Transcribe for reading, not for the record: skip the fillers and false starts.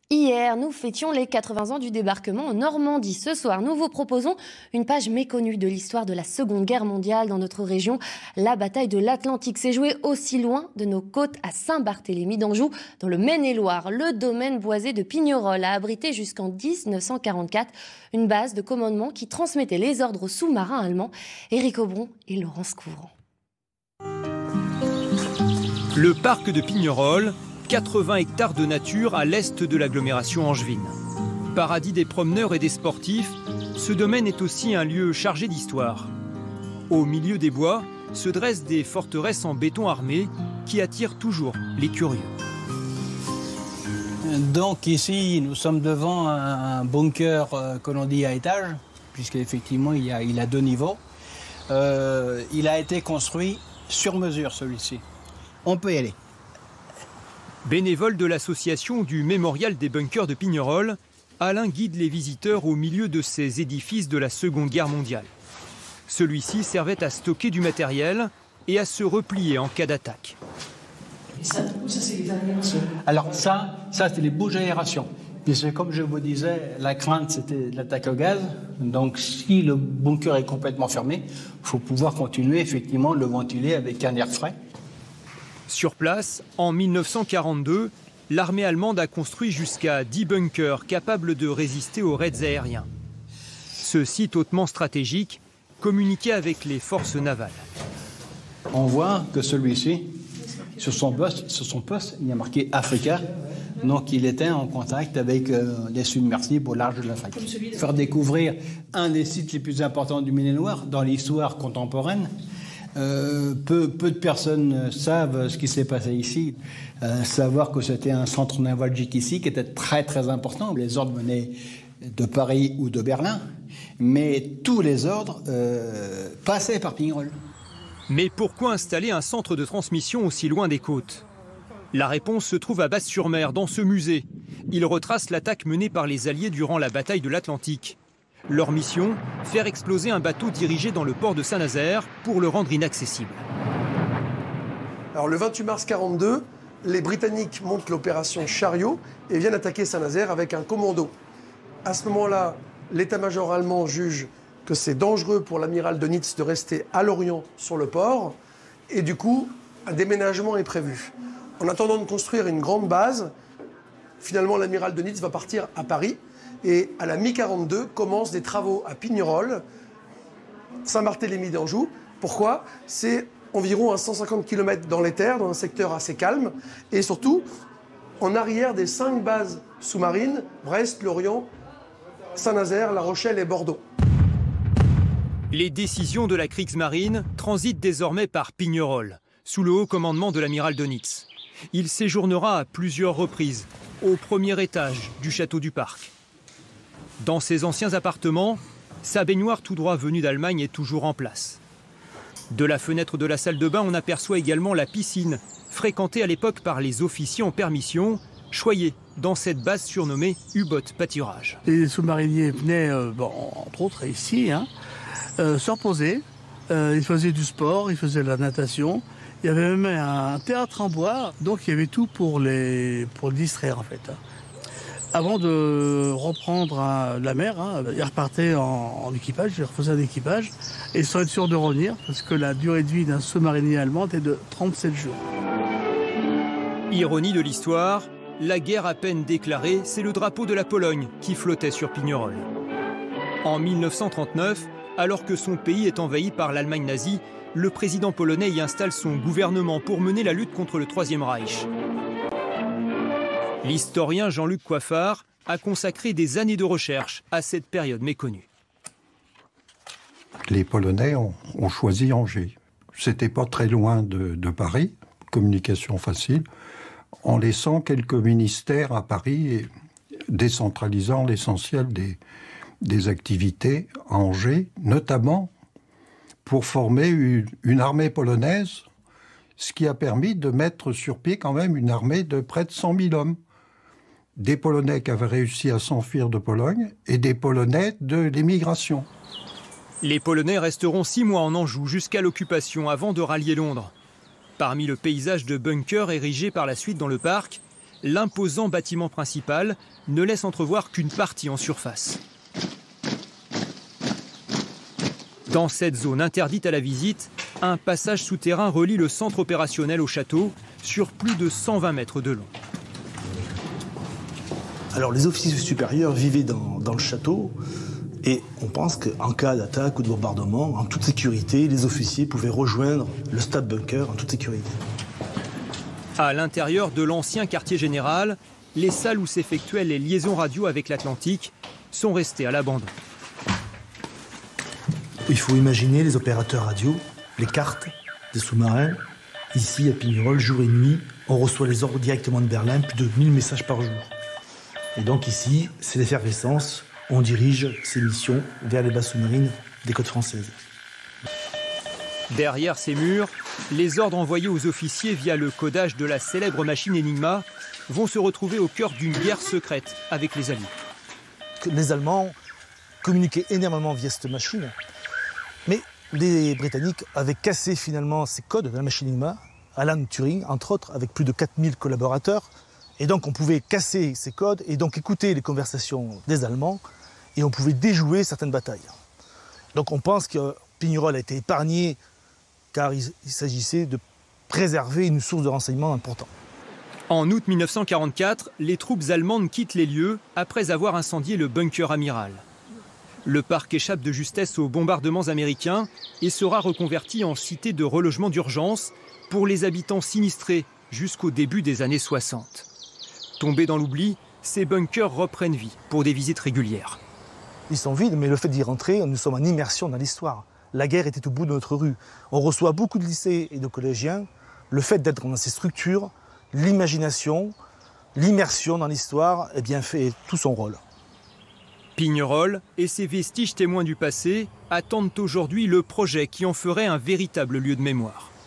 Hier, nous fêtions les 80 ans du débarquement en Normandie. Ce soir, nous vous proposons une page méconnue de l'histoire de la Seconde Guerre mondiale dans notre région. La bataille de l'Atlantique s'est jouée aussi loin de nos côtes à Saint-Barthélemy d'Anjou, dans le Maine-et-Loire. Le domaine boisé de Pignerol a abrité jusqu'en 1944 une base de commandement qui transmettait les ordres aux sous-marins allemands. Éric Aubron et Laurence Couvrant. Le parc de Pignerol, 80 hectares de nature à l'est de l'agglomération angevine. Paradis des promeneurs et des sportifs, ce domaine est aussi un lieu chargé d'histoire. Au milieu des bois se dressent des forteresses en béton armé qui attirent toujours les curieux. Donc ici, nous sommes devant un bunker que l'on dit à étage, puisqu'effectivement il a 2 niveaux. Il a été construit sur mesure, celui-ci. On peut y aller. Bénévole de l'association du Mémorial des bunkers de Pignerol, Alain guide les visiteurs au milieu de ces édifices de la Seconde Guerre mondiale. Celui-ci servait à stocker du matériel et à se replier en cas d'attaque. Alors ça c'était les bouches d'aération. Puisque comme je vous disais, la crainte c'était l'attaque au gaz. Donc si le bunker est complètement fermé, il faut pouvoir continuer effectivement de le ventiler avec un air frais. Sur place, en 1942, l'armée allemande a construit jusqu'à 10 bunkers capables de résister aux raids aériens. Ce site hautement stratégique communiquait avec les forces navales. On voit que celui-ci, sur son poste, il y a marqué Africa. Donc il était en contact avec des submersibles au large de l'Afrique. Faire découvrir un des sites les plus importants du Maine-et-Loire dans l'histoire contemporaine. Peu de personnes savent ce qui s'est passé ici. Savoir que c'était un centre névralgique ici qui était très très important. Les ordres venaient de Paris ou de Berlin, mais tous les ordres passaient par Pignerol. Mais pourquoi installer un centre de transmission aussi loin des côtes? La réponse se trouve à Basse-sur-Mer, dans ce musée. Il retrace l'attaque menée par les Alliés durant la bataille de l'Atlantique. Leur mission, faire exploser un bateau dirigé dans le port de Saint-Nazaire pour le rendre inaccessible. Alors le 28 mars 1942, les Britanniques montent l'opération Chariot et viennent attaquer Saint-Nazaire avec un commando. À ce moment-là, l'état-major allemand juge que c'est dangereux pour l'amiral Dönitz de rester à Lorient sur le port et du coup, un déménagement est prévu. En attendant de construire une grande base, finalement l'amiral Dönitz va partir à Paris. Et à la mi-42, commencent des travaux à Pignerol, Saint-Barthélemy d'Anjou. Pourquoi? C'est environ à 150 km dans les terres, dans un secteur assez calme. Et surtout, en arrière des 5 bases sous-marines, Brest, Lorient, Saint-Nazaire, La Rochelle et Bordeaux. Les décisions de la Kriegsmarine transitent désormais par Pignerol, sous le haut commandement de l'amiral Dönitz. Il séjournera à plusieurs reprises, au premier étage du château du Parc. Dans ses anciens appartements, sa baignoire tout droit venue d'Allemagne est toujours en place. De la fenêtre de la salle de bain, on aperçoit également la piscine, fréquentée à l'époque par les officiers en permission, choyés dans cette base surnommée U-Boat Pâturage. Les sous-mariniers venaient, entre autres ici, se reposer. Ils faisaient du sport, ils faisaient de la natation. Il y avait même un théâtre en bois, donc il y avait tout pour les distraire en fait. Avant de reprendre la mer, ils repartaient en équipage, ils refaisaient un équipage, et sans être sûr de revenir, parce que la durée de vie d'un sous-marinier allemand était de 37 jours. Ironie de l'histoire, la guerre à peine déclarée, c'est le drapeau de la Pologne qui flottait sur Pignerol. En 1939, alors que son pays est envahi par l'Allemagne nazie, le président polonais y installe son gouvernement pour mener la lutte contre le Troisième Reich. L'historien Jean-Luc Coiffard a consacré des années de recherche à cette période méconnue. Les Polonais ont choisi Angers. C'était pas très loin de Paris, communication facile, en laissant quelques ministères à Paris et décentralisant l'essentiel des activités à Angers, notamment pour former une armée polonaise, ce qui a permis de mettre sur pied quand même une armée de près de 100 000 hommes. Des Polonais qui avaient réussi à s'enfuir de Pologne et des Polonais de l'émigration. Les Polonais resteront 6 mois en Anjou jusqu'à l'occupation avant de rallier Londres. Parmi le paysage de bunkers érigés par la suite dans le parc, l'imposant bâtiment principal ne laisse entrevoir qu'une partie en surface. Dans cette zone interdite à la visite, un passage souterrain relie le centre opérationnel au château sur plus de 120 mètres de long. Alors les officiers supérieurs vivaient dans le château et on pense qu'en cas d'attaque ou de bombardement, en toute sécurité, les officiers pouvaient rejoindre le stade bunker en toute sécurité. À l'intérieur de l'ancien quartier général, les salles où s'effectuaient les liaisons radio avec l'Atlantique sont restées à l'abandon. Il faut imaginer les opérateurs radio, les cartes des sous-marins. Ici, à Pignerol, jour et nuit, on reçoit les ordres directement de Berlin, plus de 1000 messages par jour. Et donc ici, c'est l'effervescence. On dirige ces missions vers les bases sous-marines des côtes françaises. Derrière ces murs, les ordres envoyés aux officiers via le codage de la célèbre machine Enigma vont se retrouver au cœur d'une guerre secrète avec les Alliés. Les Allemands communiquaient énormément via cette machine, mais les Britanniques avaient cassé finalement ces codes de la machine Enigma, Alan Turing entre autres, avec plus de 4000 collaborateurs. Et donc on pouvait casser ces codes et donc écouter les conversations des Allemands et on pouvait déjouer certaines batailles. Donc on pense que Pignerol a été épargné car il s'agissait de préserver une source de renseignement importante. En août 1944, les troupes allemandes quittent les lieux après avoir incendié le bunker amiral. Le parc échappe de justesse aux bombardements américains et sera reconverti en cité de relogement d'urgence pour les habitants sinistrés jusqu'au début des années 60. Tombés dans l'oubli, ces bunkers reprennent vie pour des visites régulières. Ils sont vides, mais le fait d'y rentrer, nous sommes en immersion dans l'histoire. La guerre était au bout de notre rue. On reçoit beaucoup de lycées et de collégiens. Le fait d'être dans ces structures, l'imagination, l'immersion dans l'histoire, eh bien, fait tout son rôle. Pignerol et ses vestiges témoins du passé attendent aujourd'hui le projet qui en ferait un véritable lieu de mémoire.